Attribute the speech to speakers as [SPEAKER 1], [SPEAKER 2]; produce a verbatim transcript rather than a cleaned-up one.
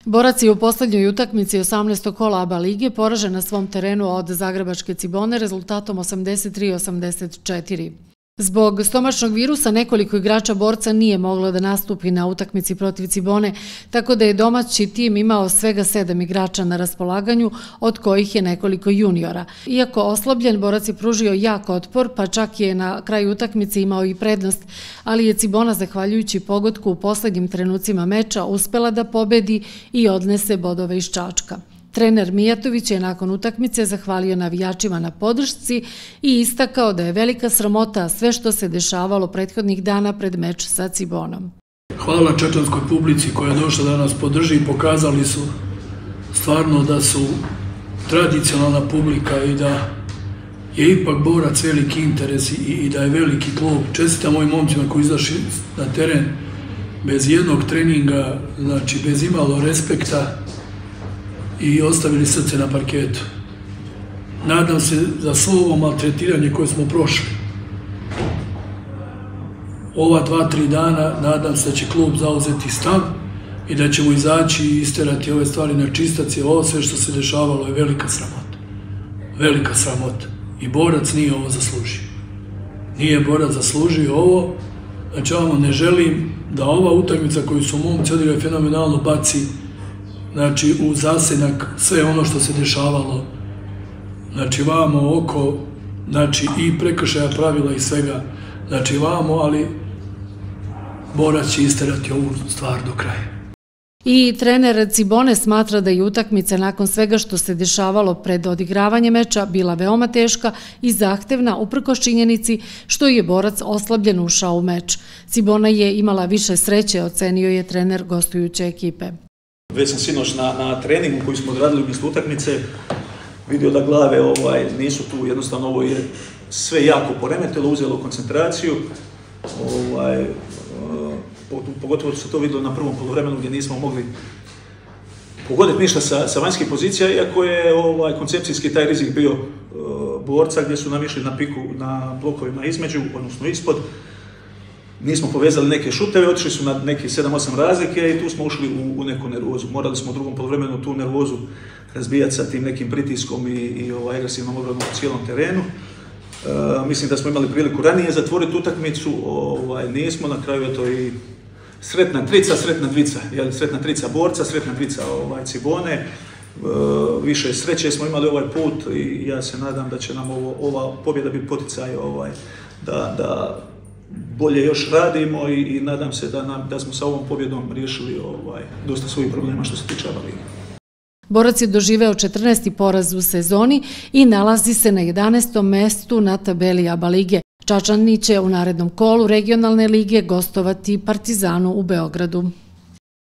[SPEAKER 1] Borac je u posljednjoj utakmici osamnaestog kola A B A lige poražen na svom terenu od zagrebačke Cibone rezultatom osamdeset tri osamdeset četiri. Zbog stomačnog virusa nekoliko igrača Borca nije moglo da nastupi na utakmici protiv Cibone, tako da je domaći tim imao svega sedam igrača na raspolaganju, od kojih je nekoliko juniora. Iako oslabljen, Borac je pružio jak otpor, pa čak je na kraju utakmice imao i prednost, ali je Cibona, zahvaljujući pogodku u posljednjim trenucima meča, uspela da pobedi i odnese bodove iz Čačka. Trener Mijatović je nakon utakmice zahvalio navijačima na podršci i istakao da je velika sramota sve što se dešavalo prethodnih dana pred meč sa Cibonom.
[SPEAKER 2] Hvala čačanskoj publici koja je došla da nas podrži i pokazali su stvarno da su tradicionalna publika i da je ipak Borac veliki interes i da je veliki klub. Čestitam ovim momcima koji izašli na teren bez jednog treninga, znači bez imalo respekta, i ostavili srce na parketu. Nadam se za svo ovo maltretiranje koje smo prošli, ova dva, tri dana, nadam se da će klub zauzeti stav i da ćemo izaći i isterati ove stvari na čistac, jer ovo sve što se dešavalo je velika sramota. Velika sramota. I Borac nije ovo zaslužio. Nije Borac zaslužio ovo, znači ovamo ne želim da ova utakmica koju su momci odigrali fenomenalno baci znači u zasenak sve ono što se dešavalo, znači vamo oko, znači i prekršaja pravila i svega, znači vamo, ali Borac će isterati ovu stvar do kraja.
[SPEAKER 1] I trener Cibone smatra da je utakmica nakon svega što se dešavalo pred odigravanje meča bila veoma teška i zahtevna uprkos činjenici što je Borac oslabljen ušao u meč. Cibona je imala više sreće, ocenio je trener gostujuće ekipe.
[SPEAKER 3] Već sam sinoć na, na treningu koji smo odradili umjesto utakmice vidio da glave ovaj, nisu tu, jednostavno ovo je sve jako poremetilo, uzelo koncentraciju. Ovaj, pogotovo se to vidjelo na prvom poluvremenu gdje nismo mogli pogoditi ništa sa, sa vanjskih pozicija, iako je ovaj, koncepcijski taj rizik bio uh, Borca gdje su nam išli na piku na blokovima između, odnosno ispod. Nismo povezali neke šuteve, otišli su na neke sedam osam razlike i tu smo ušli u, u neku nervozu. Morali smo u drugom poluvremenu tu nervozu razbijati sa tim nekim pritiskom i, i ovaj, agresivnom obranom u cijelom terenu. E, mislim da smo imali priliku ranije zatvoriti utakmicu, ovaj, nismo, na kraju je to i sretna trica, sretna dvica, jel, sretna trica Borca, sretna dvica ovaj, Cibone. E, više sreće smo imali ovaj put i ja se nadam da će nam ovo, ova pobjeda biti poticaj ovaj, da, da bolje još radimo i, i nadam se da, nam, da smo sa ovom pobjedom riješili ovaj, dosta svojih problema što se tiče A B A lige.
[SPEAKER 1] Borac je doživeo četrnaesti poraz u sezoni i nalazi se na jedanaestom mestu na tabeli A B A lige. Čačani će u narednom kolu regionalne lige gostovati Partizanu u Beogradu.